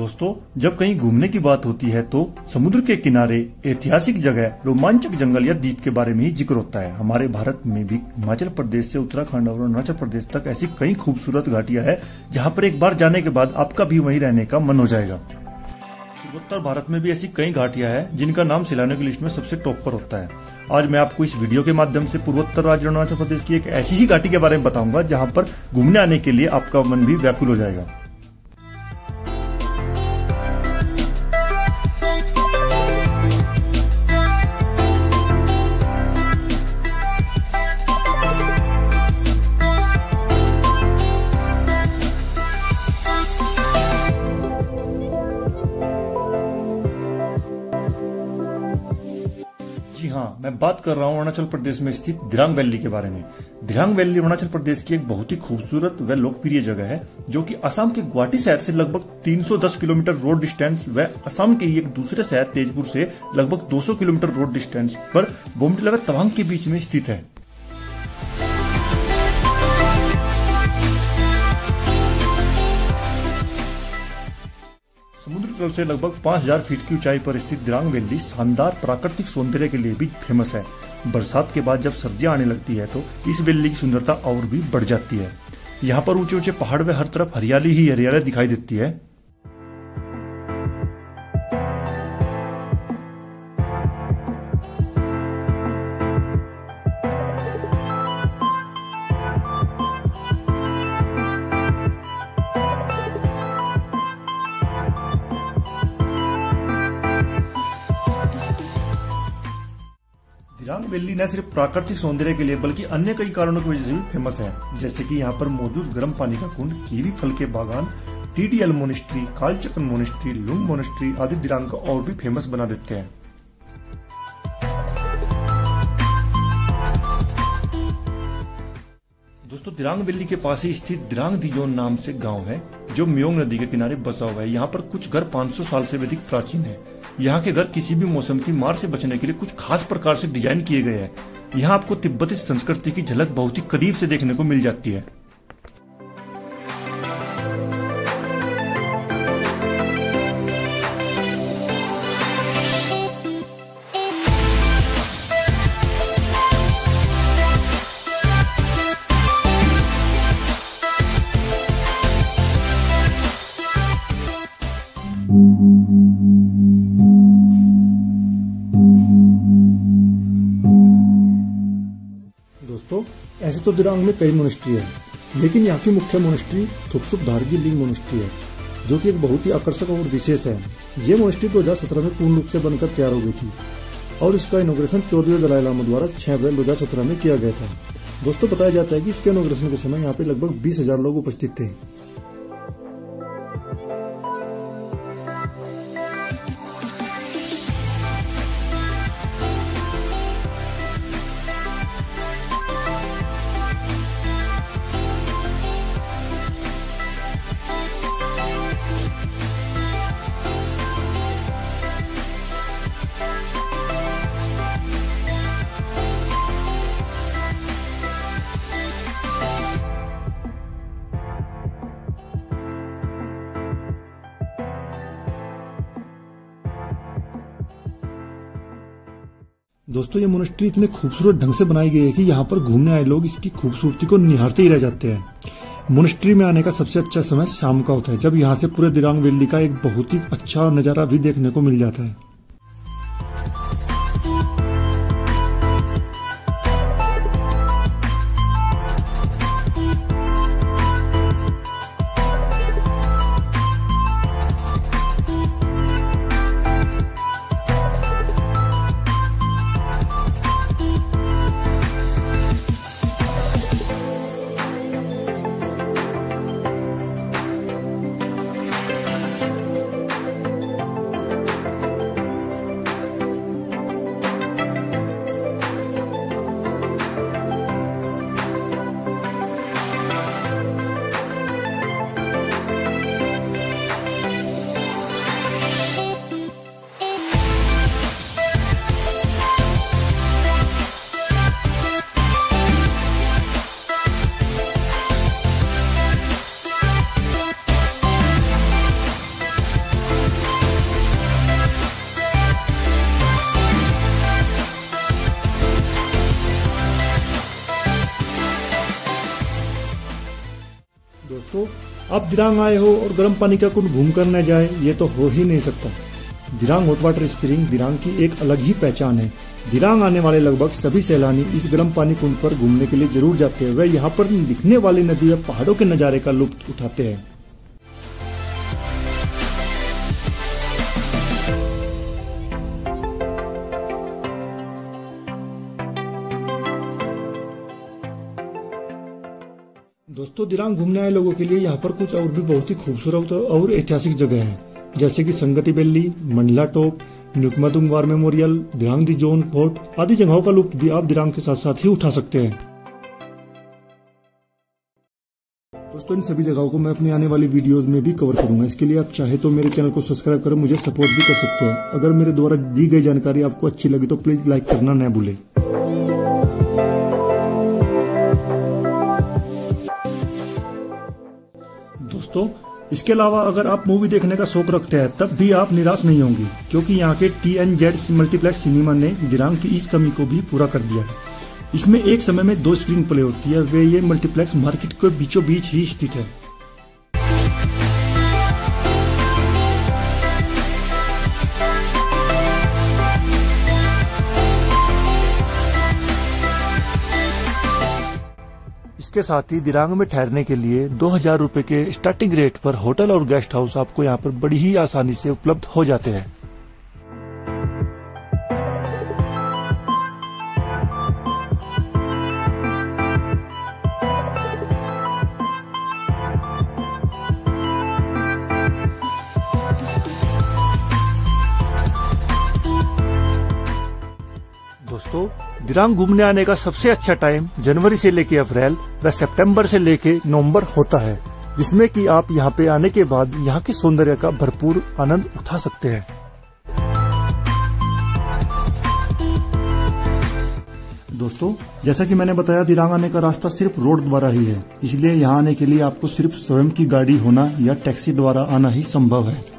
दोस्तों, जब कहीं घूमने की बात होती है तो समुद्र के किनारे, ऐतिहासिक जगह, रोमांचक जंगल या द्वीप के बारे में ही जिक्र होता है। हमारे भारत में भी हिमाचल प्रदेश से उत्तराखंड और अरुणाचल प्रदेश तक ऐसी कई खूबसूरत घाटियां हैं जहां पर एक बार जाने के बाद आपका भी वहीं रहने का मन हो जाएगा। उत्तर भारत में भी ऐसी कई घाटियां हैं जिनका नाम सैलानियों की लिस्ट में सबसे टॉप पर होता है। आज मैं आपको इस वीडियो के माध्यम से पूर्वोत्तर राज्य अरुणाचल प्रदेश की एक ऐसी ही घाटी के बारे में बताऊंगा जहां पर घूमने आने के लिए आपका मन भी व्याकुल हो जाएगा। जी हाँ, मैं बात कर रहा हूँ अरुणाचल प्रदेश में स्थित दिरांग वैली के बारे में। दिरांग वैली अरुणाचल प्रदेश की एक बहुत ही खूबसूरत व लोकप्रिय जगह है जो कि असम के गुवाहाटी शहर से लगभग 310 किलोमीटर रोड डिस्टेंस व असम के ही एक दूसरे शहर तेजपुर से लगभग 200 किलोमीटर रोड डिस्टेंस पर बोमडिला व तवांग के बीच में स्थित है। समुद्र तल से लगभग 5000 फीट की ऊंचाई पर स्थित दिरांग वैली शानदार प्राकृतिक सौंदर्य के लिए भी फेमस है। बरसात के बाद जब सर्दियां आने लगती है तो इस वैली की सुंदरता और भी बढ़ जाती है। यहाँ पर ऊंचे ऊंचे पहाड़ व हर तरफ हरियाली ही हरियाली दिखाई देती है। दिरांग वैली न सिर्फ प्राकृतिक सौंदर्य के लिए बल्कि अन्य कई कारणों की वजह से भी फेमस है, जैसे कि यहाँ पर मौजूद गर्म पानी का कुंड, कीवी फल के बागान, TDL monastery, Kalachakra monastery, Lung monastery आदि दिरांग को और भी फेमस बना देते हैं। दोस्तों, दिरांग वैली के पास ही स्थित दिरांग दिजोन नाम से गांव है जो म्योंग नदी के किनारे बसा हुआ है। यहाँ पर कुछ घर 500 साल से अधिक प्राचीन है। यहाँ के घर किसी भी मौसम की मार से बचने के लिए कुछ खास प्रकार से डिजाइन किए गए हैं। यहाँ आपको तिब्बती संस्कृति की झलक बहुत ही करीब से देखने को मिल जाती है। दोस्तों, ऐसे तो दिरांग में कई मोनेस्ट्री है, लेकिन यहाँ की मुख्य मोनेस्ट्री थुपसुप धारगी लिंग मोनेस्ट्री है जो कि एक बहुत ही आकर्षक और विशेष है। ये मोनेस्ट्री 2017 में पूर्ण रूप से बनकर तैयार हो गई थी और इसका इनॉग्रेशन 14वें दलाई लामा द्वारा 6 अप्रैल 2017 में किया गया था। दोस्तों, बताया जाता है कि इसके इनॉग्रेशन के समय यहाँ पे लगभग 20,000 लोग उपस्थित थे। दोस्तों, ये मोनेस्ट्री इतने खूबसूरत ढंग से बनाई गई है कि यहाँ पर घूमने आए लोग इसकी खूबसूरती को निहारते ही रह जाते हैं। मोनेस्ट्री में आने का सबसे अच्छा समय शाम का होता है, जब यहाँ से पूरे दिरांग वैली का एक बहुत ही अच्छा नज़ारा भी देखने को मिल जाता है। दोस्तों, आप दिरांग आए हो और गर्म पानी का कुंड घूम कर न जाए, ये तो हो ही नहीं सकता। Dirang hot water spring Dirang की एक अलग ही पहचान है। दिरांग आने वाले लगभग सभी सैलानी इस गर्म पानी कुंड पर घूमने के लिए जरूर जाते हैं। वे यहाँ पर दिखने वाली नदी या पहाड़ों के नज़ारे का लुत्फ उठाते हैं। दोस्तों, दिरांग घूमने आए लोगों के लिए यहाँ पर कुछ और भी बहुत ही खूबसूरत और ऐतिहासिक जगह है, जैसे कि Sangti valley, Mandala top, Nyukmadung war memorial, Dirang दी जोन फोर्ट आदि जगहों का लुत्फ भी आप दिरांग के साथ साथ ही उठा सकते हैं। दोस्तों, इन सभी जगहों को मैं अपनी आने वाली वीडियोस में भी कवर करूंगा। इसके लिए आप चाहे तो मेरे चैनल को सब्सक्राइब कर मुझे सपोर्ट भी कर सकते हैं। अगर मेरे द्वारा दी गई जानकारी आपको अच्छी लगी तो प्लीज लाइक करना न भूलें। दोस्तों, इसके अलावा अगर आप मूवी देखने का शौक रखते हैं तब भी आप निराश नहीं होंगे, क्योंकि यहाँ के TNZ मल्टीप्लेक्स सिनेमा ने दिरांग की इस कमी को भी पूरा कर दिया है। इसमें एक समय में 2 स्क्रीन प्ले होती है। वे ये मल्टीप्लेक्स मार्केट के बीचों बीच ही स्थित है। इसके साथ ही दिरांग में ठहरने के लिए 2000 रुपए के स्टार्टिंग रेट पर होटल और गेस्ट हाउस आपको यहाँ पर बड़ी ही आसानी से उपलब्ध हो जाते हैं। दोस्तों, दिरांग घूमने आने का सबसे अच्छा टाइम जनवरी से लेके अप्रैल व सितंबर से लेके नवंबर होता है, जिसमें कि आप यहाँ पे आने के बाद यहाँ के सौंदर्य का भरपूर आनंद उठा सकते हैं। दोस्तों, जैसा कि मैंने बताया, दिरांग आने का रास्ता सिर्फ रोड द्वारा ही है, इसलिए यहाँ आने के लिए आपको सिर्फ स्वयं की गाड़ी होना या टैक्सी द्वारा आना ही संभव है।